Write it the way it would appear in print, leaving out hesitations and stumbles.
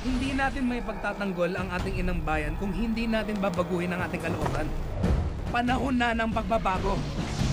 Hindi natin may pagtatanggol ang ating inang bayan kung hindi natin babaguhin ang ating kalooban. Panahon na ng pagbabago.